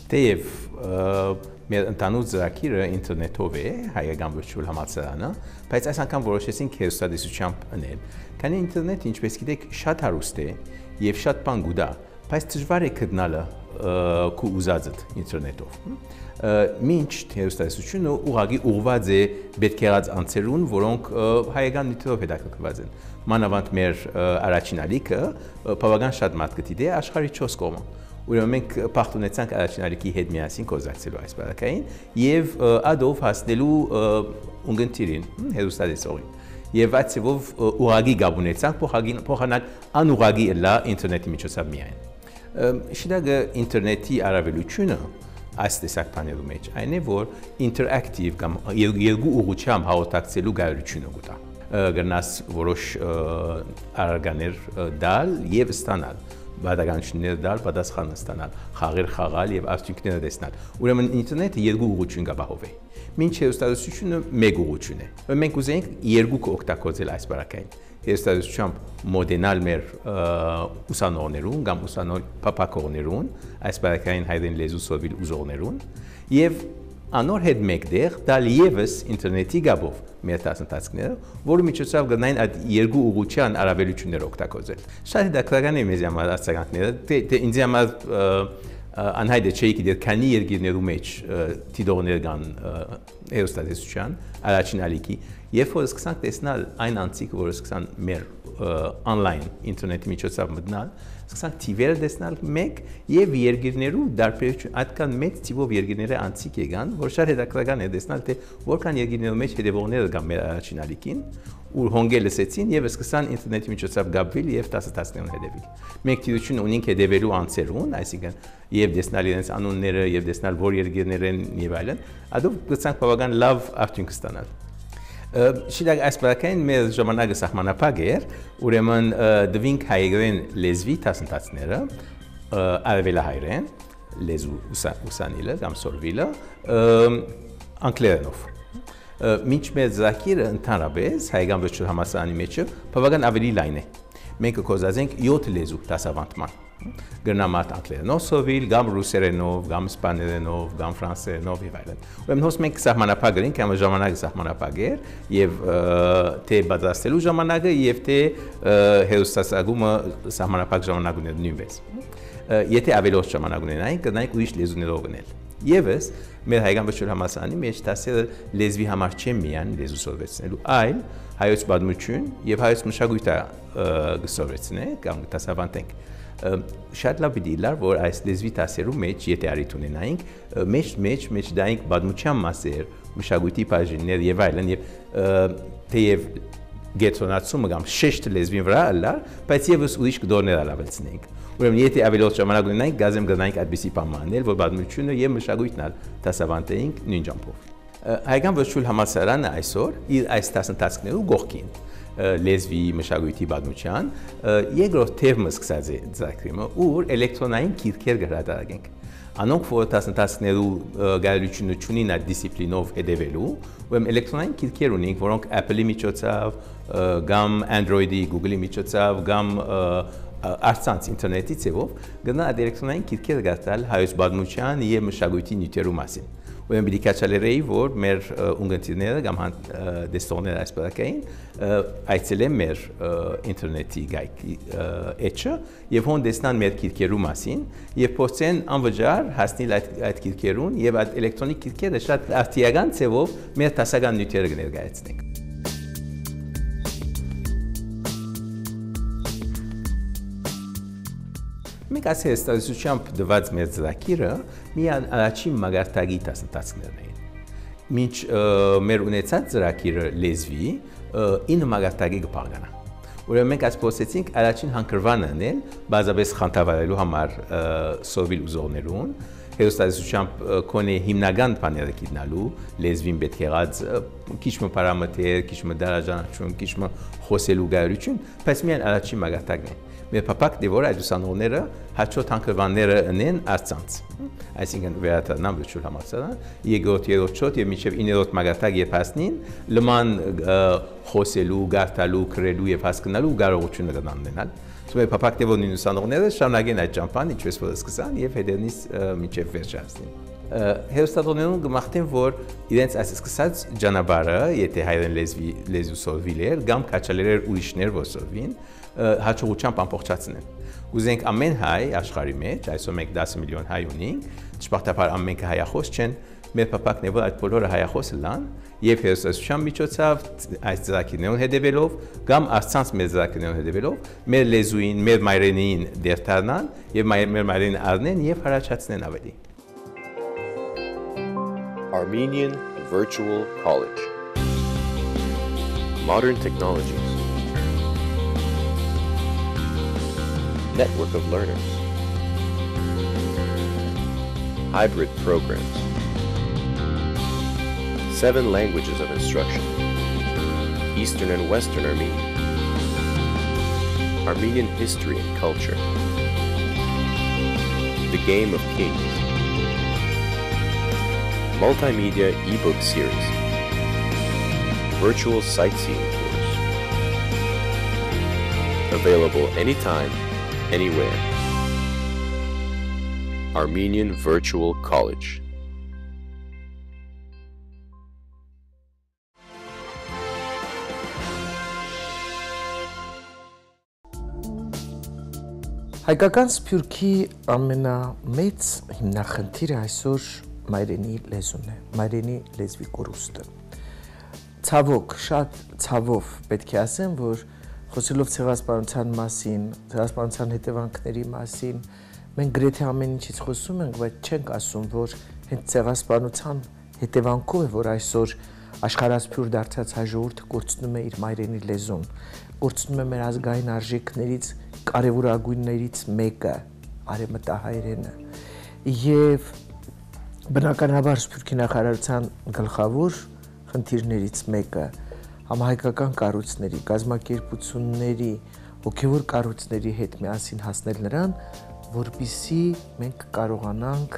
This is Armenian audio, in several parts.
Թեև մեր ընդանուր ծրագիրը ինտերնետով է, հայկական վիրտուալ համալսարանը, բայց այս անգամ որոշեցինք հեռուստատեսությամբ անել։ Քանի ինտերնետը, ինչպես գիտեք, շատ հարուստ է եւ շատ բան գուտա, բայց դժվար է գտնալը քու ուզածդ ինտերնետով։ Մինչ հեռուստատեսությունը ուղղակի ուղղված է պետք եղած անձերուն, որոնք հայկական նյութերով հետաքրքրված են։ Մանավանդ մեր առաջին ալիքը բավական շատ մարդ գտի աշխարհի 4 կողմում։ Ուրեմն մենք փախտ ունեցանք առաջին ալիքի հետ միասին կոզակցելու այս բարակային եւ ադով հասնելու ունգընտիրին հերոստատեսողին եւ այդ ծովով ուղագի գաբ ունեցանք փոխանակ անուղագի լա ինտերնետի միջոցով միայն շիդագը ինտերնետի առավելությունը այս տեսակ բաներու մեջ այն է որ ինտերակտիվ կամ երկու ուղղությամբ հաղորդակցելու կարողությունը կտա գնաս որոշ առարկաներ դալ եւ ստանալ բادرگانشنیر دار بدست استانال خاغر خاغال یه آستینکتر دستنال. ورمان اینترنت یرگو وجود گباهوه. من چه استادوسیشون مگو وجوده. و من کوزنگ یرگو که اکتاکوزل ایست برکین. استادوسیشم مدنال مر اوسانونرون، گام اوسانون پاپاکونرون، ایست برکین هایدن لزو سویل اوزونرون. یه آنور هد مقدار دالیوس اینترنتی گباهو. میتاسن تاسکنه ولو میچوساو گناین اد یرگو اوگوچان عربیلوچون روکتاکوزل. شاید دکترگانی میزیم از سگانتنه. ته اینجام از آنهایده چایی که در کنی یرگیر نرومیچ تیدونرگان هستادیسوچان علاچین علیکی. یه فوز کسان تسنال این آنتیک ورس کسان مر آنلاین اینترنت میچوساو مدنال. کسان تیور دسنال مگ یه ویرگیر نرو در پیش ادکان مگ تیبو ویرگیر نره آنتیکه گان ورشار دکترگانی دسنال ته ورکان یرگیر نرومیچ هدیبونر گام مر علاچین علیکین. ور هنگل سیتین یه بسکسان اینترنت میچوساو گابیل یه فتاس تاسنیون هدیبیل. مکتیروچون اونین که هدیبلو آنسرون ایسیگن یه دسنالیدنس آنون نره یه دسنال وریرگیر نره نیوالن. ادو کسان پاوگان لاو آفتینکستانال. شیداگ اسپراکین میز جمعناگ سخمانه پاگر ورمان دوینک هایگرین لزوی تاسن تاسنره آرویلا هایرن لزو اوسانیله گام سورвиля انکلرنوف میچ میز زاکیر انترابز هایگام وچور هماسانی میچه پاوگان اولی لاینه منک کوزازنگ یوت لزو تاسوانتمان گرنامات انکلرنوف سوویل گام روسرنوف گام اسپانرنوف گام فرانسرنوف یوالن و من هست منک سخمانه پاگرین که جمعناگ سخمانه پاگر یه ته بدرستلو جمعناگ یه ته هستاساگوم سخمانه پاگ جمعناگونه نیوز یه ته اولیوش جمعناگونه نای که نای کویش لزونه روگنل یه وس مر هایگام بچور هماسانی میش تاثیر لزوی همارچه میان لزو سوورتسنلو آیل هایوس بادموچون یه هایوس مشاگویتا سوورتسنه گام تاسوانتنگ شاید لابیدیلار ور ایس لزوی تاثیرو میچ یه تاریتونه ناینگ میچ داینگ بادموچام ماسر مشاگویتی پاجینر یه وایلن یه تیف گتوناتسوم گام شش لزوی ورا الله پس یه وس اویش کدورنر علابلسنگ ورم یه تی اولیوش جمعناگونه ناینگ گازم گناینگ ادبیسی پامانل ور بادموچونه یه مشاگویتنال تاسوانتنگ نینجامپو هایگام وشول هماسران ایسور ایس تاسن تاسکنرو گوخکین لزوی مشاگویتی بادموچان یه گروه ترمز کسازه زاکریمه اور الکتروناین کیرکر گرادارگنگ آنوک فورتاسن تاسکنرو گاریچونو چونی نا دیسیپلینوف هدیولو وم الکتروناین کیرکرونینگ ورانک اپلی میچوتساو گام اندرویدی گوگلی میچوتساو گام ارسانس اینترنتی تسوف گنا الکتروناین کیرکر گرتال هایوس بادموچان یه مشاگویتی نیوترو ماسین و امریکاچاله ور مر اونگنتینر گام هن دستونر اسپراکین ایتسلم مر اینترنتی گایک اچه یه فون دستان مر کیرکرو ماسین یه پوستن انوجار هستی لات کیرکرون یه بعد الکترونیک کیرکر داشت افتیاگان سوف مر تاساگان نیوتر گنر گایتسنگ میکاس هستادیسوچام دواد مرزاکیره میان علاشیم مگرتاگی تاسنرنین میچ مرونتات زراکیره لزوی این مگرتاگی گپاگانا ورم میکاس پوستینگ علاشین هانکرواننل بازا بس خانتاوالو همار سوویل اوزونرون هستادیسوچام کنه هیمناگان پانیره کیدنالو لزویم بتکراد کیشم پارامتر کیشم درجان چون کیشم خوسلو گاریچون پس میان علاشیم مگرتاگی می پاپاک دیوار ادوسانونره هرچو تانکوانره نن ارسانس. ایسینگن ویات نام بچور هماسران یه گوت یه میشه این روت مگرتاگ یه پسنین لمان خوسلو گرتالو کرلو یه پس کنالو گاروچون نداننال Սուր փափակ դեպի ուսանողները շարունակեն այդ ճամփան, ինչպես որ սկսան եւ հետևնից միջև վերջացնին։ Հերոստատոններում գմախտեն, որ իրենց այս սկսած ճանապարհը, եթե հայերեն լեզու սովորել էր, կամ քաչալերեր ուրիշներ ոսովին, հաջողությամբ ամբողջացնեն։ Ուզենք ամեն հայ աշխարհի մեջ, այսօր մենք 10 միլիոն հայ ունենք, ճշմարտաբար ամենքը հայախոս չեն, մեր փափակն է, որ այդ բոլորը հայախոս լան, եւ հերոստատության միջոցով այս ծրագիրներուն հետևելով, կամ արցանց մեր ծրագիրներուն հետևելով, մեր լեզուին, մեր մայրենին դերթանան եւ մեր մայրենին առնեն եւ հարաճացնեն ավելի։ Armenian Virtual College. Modern technologies. Network of learners. Hybrid programs. 7 languages of instruction. Eastern and Western Armenian. Armenian history and culture. The Game of Kings. Multimedia ebook series. Virtual sightseeing tours. Available anytime, anywhere. Armenian Virtual College. Հայկական սփյուռքի ամենամեծ հիմնախնդիրը այսօր մայրենի լեզուն է, մայրենի լեզվի կորուստը։ Ցավոք, շատ ցավով պետք է ասեմ, որ խոսելով ցեղասպանության մասին, ցեղասպանության հետևանքների մասին, մենք գրեթե ամեն ինչից խոսում ենք, բայց չենք ասում, որ հենց ցեղասպանության հետևանքով է, որ այսօր աշխարհասփյուռ դարձած հայ ժողովուրդը կորցնում է իր մայրենի լեզուն, կորցնում է մեր ազգային արժեքներից կարևորագույններից մեկը, արևմտահայերենը, եւ բնականաբար Սփյուռքի նախարարության գլխավոր խնդիրներից մեկը համահայկական կառույցների, կազմակերպությունների, հոգևոր կառույցների հետ միասին հասնել նրան, որպեսզի մենք կարողանանք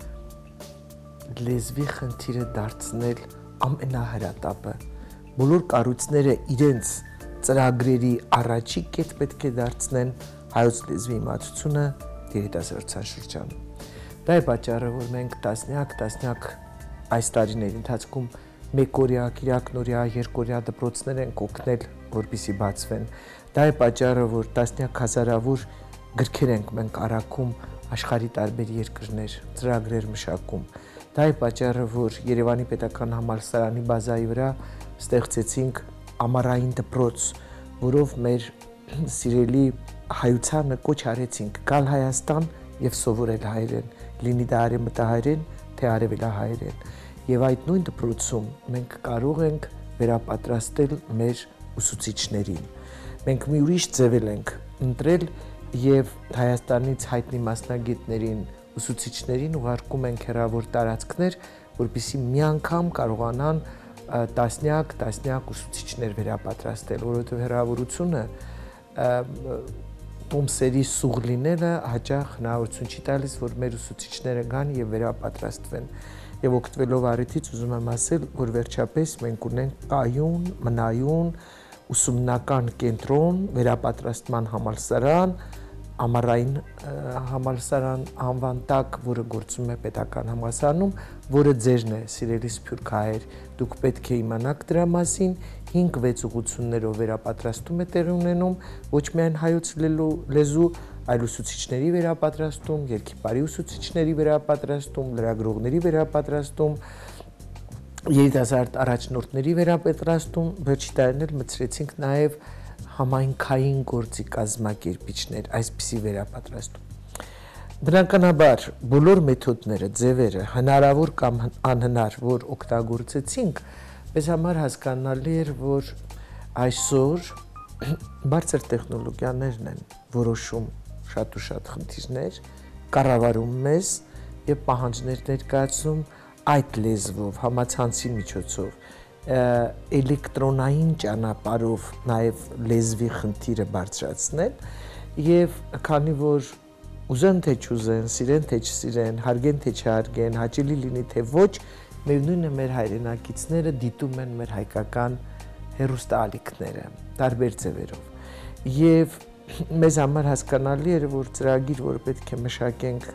լեզվի խնդիրը դարձնել ամենահրատապը։ Բոլոր կառույցները իրենց ծրագրերի առաջի կետ պետք է դարձնեն հայոց լեզվի իմացությունը երիտասարդության շրջանում։ Դա է պատճառը, որ մենք տասնյակ այս տարիների ընթացքում մեկօրյա, կիրակնօրյա, երկօրյա դպրոցներ ենք օգնել, որպեսզի բացվեն։ Դա է պատճառը, որ տասնյակ հազարավոր գրքեր ենք մենք առաքում աշխարհի տարբեր երկրներ, ծրագրեր մշակում։ Դա է պատճառը, որ Երևանի պետական համալսարանի բազայի վրա ստեղծեցինք ամառային դպրոց, որով մեր սիրելի հայությանը կոչ արեցինք գալ Հայաստան եւ սովորել հայերեն, լինի դա արևմտահայերեն, թե արևելահայերեն։ Եվ այդ նույն դպրոցում մենք կարող ենք վերապատրաստել մեր ուսուցիչներին։ Մենք մի ուրիշ ձևել ենք ընտրել եւ Հայաստանից հայտնի մասնագետներին, ուսուցիչներին ուղարկում ենք հեռավոր տարածքներ, որպեսզի մի անգամ կարողանան տասնյակ ուսուցիչներ վերապատրաստել, որովհետև հեռավորությունը տոմսերի սուղ լինելը հաճախ հնարավորություն չի տալիս, որ մեր ուսուցիչները գան եւ վերապատրաստվեն։ Եվ օգտվելով առիթից ուզում եմ ասել, որ վերջապես մենք ունենք կայուն, մնայուն ուսումնական կենտրոն, վերապատրաստման համալսարան, ամառային համալսարան անվան տակ, որը գործում է պետական համալսարանում, որը ձերն է, սիրելի սփյուռքահայեր, դուք պետք է իմանաք դրա մասին, 5-6 ուղղություններով վերապատրաստում է տեղ ունենում, ոչ միայն հայոց լեզու, այլ ուսուցիչների վերապատրաստում, երգիպարի ուսուցիչների վերապատրաստում, լրագրողների վերապատրաստում, երիտասարդ առաջնորդների վերապատրաստում, վերջի տարիներ մտցրեցինք նաև համայնքային գործի կազմակերպիչներ, այսպիսի վերապատրաստում։ Բնականաբար բոլոր մեթոդները, ձևերը, հնարավոր կամ անհնար, որ օգտագործեցինք, մեզ համար հասկանալի էր, որ այսօր բարձր տեխնոլոգիաներն են որոշում շատ ու շատ խնդիրներ, կառավարում մեզ եւ պահանջներ ներկայացնում այդ լեզվով, համացանցի միջոցով, էլեկտրոնային ճանապարհով նաև լեզվի խնդիրը բարձրացնել եւ քանի որ ուզեն թե չուզեն, սիրեն թե չսիրեն, հարգեն թե չհարգեն, հաճելի լինի թե ոչ, միևնույնն է մեր հայրենակիցները դիտում են մեր հայկական հեռուստաալիքները տարբեր ձևերով եւ մեզ համար հասկանալի էր, որ ծրագիր, որ պետք է մշակենք,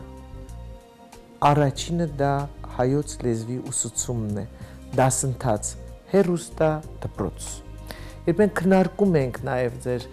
առաջինը դա հայոց լեզվի ուսուցումն է, դասընթաց, հեռուստա դպրոց։ Երբ մենք քննարկում ենք նաև ձեր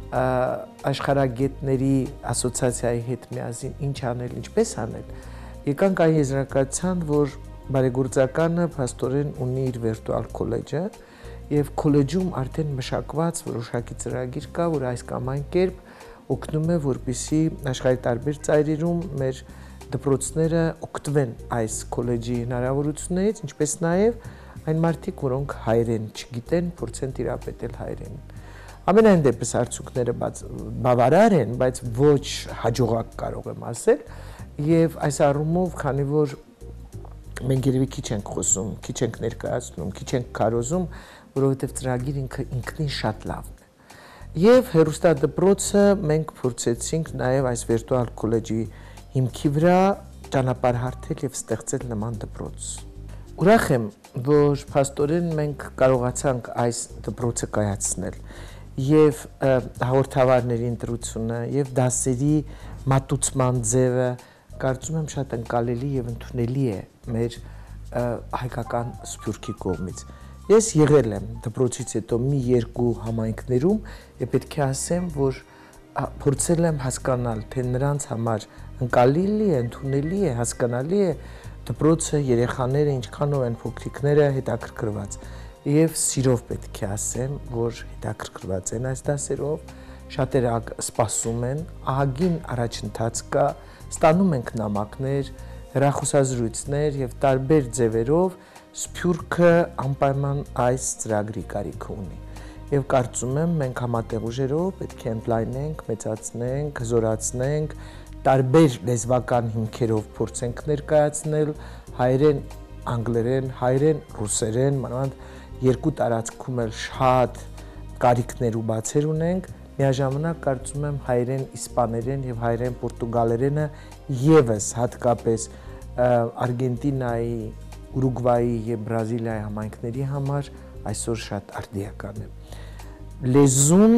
աշխարհագետների ասոցիացիայի հետ միասին ինչ անել, ինչպես անել, եկանք այն եզրակացության, որ բարեգործականը փաստորեն ունի իր վիրտուալ քոլեջը եւ քոլեջում արդեն մշակված որոշակի ծրագիր կա, որ այս կամ այն կերպ օգնում է, որպեսզի աշխարհի տարբեր ծայրերում մեր դպրոցները օգտվեն այս քոլեջի հնարավորություններից, ինչպես նաև այն մարդիկ, որոնք հայերեն չգիտեն, փորձեն տիրապետել հայերեն։ Ամենայն դեպս արդյունքները բավարար են, բայց ոչ հաջողակ կարող եմ ասել, եւ այս առումով, քանի որ մենք երևի քիչ ենք խոսում, քիչ ենք ներկայացնում, քիչ ենք քարոզում, որովհետեւ ծրագիր ինքնին շատ լավն է։ Եվ հեռուստադպրոցը մենք փորձեցինք նաև այս վիրտուալ քոլեջի հիմքի վրա ճանապարհ հարթել եւ ստեղծել նման դպրոց։ Ուրախ եմ, որ փաստորեն մենք կարողացանք այս դպրոցը կայացնել եւ հաղորդավարների ընտրությունը եւ դասերի մատուցման ձևը կարծում եմ շատ ընկալելի եւ ընդունելի է մեր հայկական սփյուռքի կողմից։ Ես եղել եմ դպրոցից հետո մի երկու համայնքներում եւ պետք է ասեմ, որ փորձել եմ հասկանալ, թե նրանց համար ընկալելի է, ընդունելի է, հասկանալի է դպրոցը, երեխաները ինչքանով են փոքրիկները հետաքրքրված եւ սիրով պետք է ասեմ, որ հետաքրքրված են այս դասերով, շատերը սպասում են, ահագին առաջընթաց կա, ստանում ենք նամակներ, հեռախոսազրույցներ եւ տարբեր ձևերով սփյուռքը անպայման այս ծրագրի կարիք ունի։ Եվ կարծում եմ մենք համատեղ ուժերով պետք է ընդլայնենք, մեծացնենք, հզորացնենք, տարբեր լեզվական հիմքերով փորձենք ներկայացնել հայերեն, անգլերեն, հայերեն, ռուսերեն, մանավանդ երկու տարածքում էլ շատ կարիքներ ու բացեր ունենք, միաժամանակ կարծում եմ հայերեն, իսպաներեն եւ հայերեն պորտուգալերենը եւս հատկապես Արգենտինայի, Ուրուգվայի եւ Բրազիլիայի համայնքների համար այսօր շատ արդիական է։ Լեզուն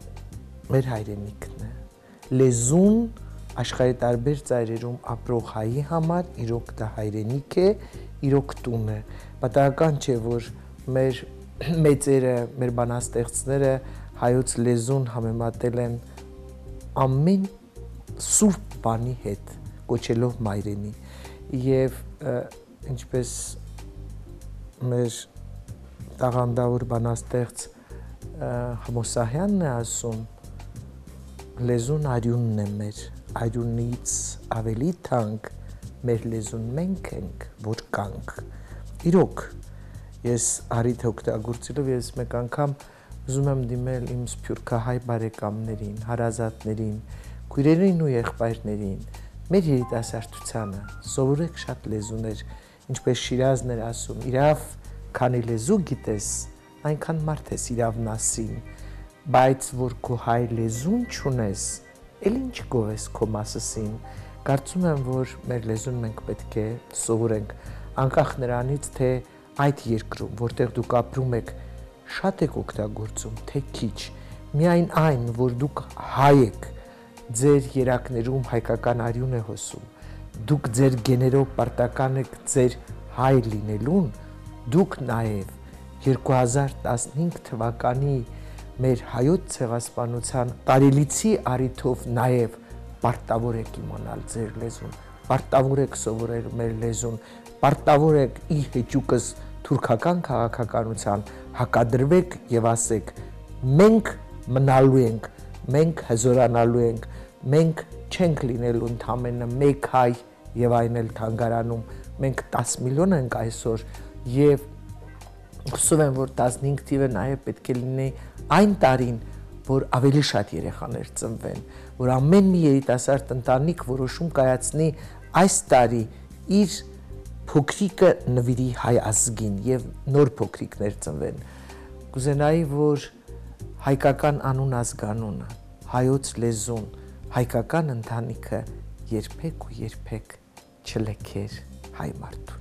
մեր հայրենիքն է։ Լեզուն աշխարհի տարբեր ծայրերում ապրող հայի համար իրոք դա հայրենիք է, իրոք տուն է։ Պատահական չէ, որ մեր մեծերը, մեր բանաստեղծները հայոց լեզուն համեմատել են ամեն սուրբ բանի հետ, կոչելով մայրենի։ Եվ ինչպես մեր տաղանդավոր բանաստեղծ Համոսահյանն է ասում, լեզուն արյունն է մեր, արյունից ավելի թանկ, մեր լեզուն մենք ենք, որ կանք։ Իրոք, ես առիթ օգտագործելով ես մեկ անգամ ուզում եմ դիմել իմ սփյուռքահայ բարեկամներին, հարազատներին, քույրերին ու եղբայրներին, մեր երիտասարդությանը, սովորեք շատ լեզուներ, ինչպես Շիրազն էր ասում, իրավ քանի լեզու գիտես, այնքան մարդ ես իրավն ասին, բայց որ քո հայ լեզուն չունես, էլ ինչ գովես քո մասսին, կարծում եմ, որ մեր լեզուն մենք պետք է սովորենք, անկախ նրանից, թե այդ երկրում, որտեղ դուք ապրում եք, շատ եք օգտագործում, թե քիչ, միայն այն, որ դուք հայ եք, ձեր երակներում հայկական արյուն է հոսում, դուք ձեր գեներով պարտական եք ձեր հայ լինելուն, դուք նաև 2015 թվականի մեր հայոց ցեղասպանության տարելիցի առիթով նաև պարտավոր եք իմանալ ձեր լեզուն, պարտավոր եք սովորել մեր լեզուն, պարտավոր եք ի հեճուկս թուրքական քաղաքականության հակադրվեք եւ ասեք մենք մնալու ենք, մենք հզորանալու ենք, մենք չենք լինելու ընդամենը մեկ հայ եւ այն էլ թանգարանում, մենք 10 միլիոն ենք այսօր եւ հուսով եմ, որ 15 թիվը նաև պետք է լինի այն տարին, որ ավելի շատ երեխաներ ծնվեն, որ ամեն մի երիտասարդ ընտանիք որոշում կայացնի այս տարի իր փոքրիկը նվիրի հայ ազգին եւ նոր փոքրիկներ ծնվեն։ Կուզենայի, որ հայկական անուն ազգանունը, հայոց լեզուն, հայկական ընտանիքը երբեք ու երբեք չլքեր հայ մարդու։